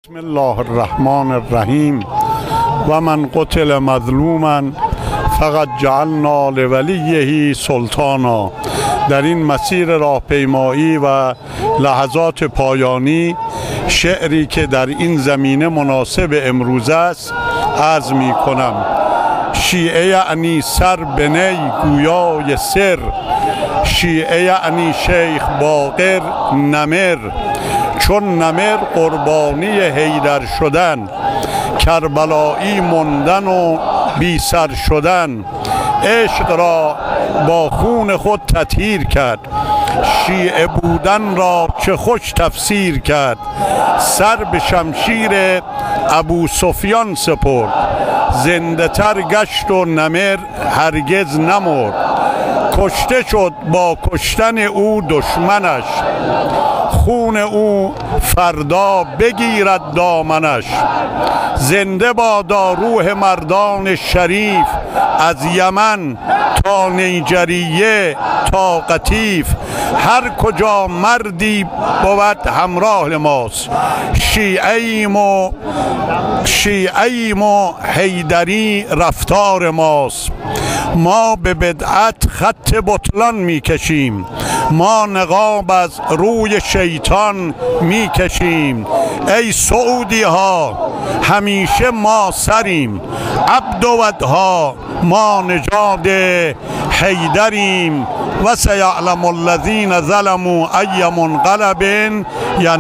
بسم الله الرحمن الرحیم و من قتل مظلوما فقط جعلنا لولیه سلطانا. در این مسیر راهپیمایی و لحظات پایانی شعری که در این زمینه مناسب امروز است عرض می کنم. شیعه یعنی سر بنی گویای سر، شیعه یعنی شیخ باقر نمر، چون نمر قربانی حیدر شدن، کربلایی ماندن و بی سر شدن، عشق را با خون خود تطهیر کرد، شیعه بودن را چه خوش تفسیر کرد، سر به شمشیر ابو سفیان سپرد، زنده تر گشت و نمر هرگز نمرد، کشته شد با کشتن او دشمنش، خون او فردا بگیرد دامنش، زنده بادا روح مردان شریف، از یمن تا نیجریه تا قطیف، هر کجا مردی بود همراه ماست، شیعیم و حیدری رفتار ماست، ما به بدعت خط بطلان میکشیم، ما نقاب از روی شیطان میکشیم، ای سعودی ها همیشه ما سریم، عبد و ودها ما نژاد حیدریم، و سیعلم الذین ظلموا ای منقلب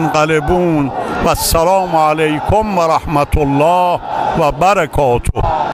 ینقلبون. و السلام علیکم و رحمت الله و برکاته.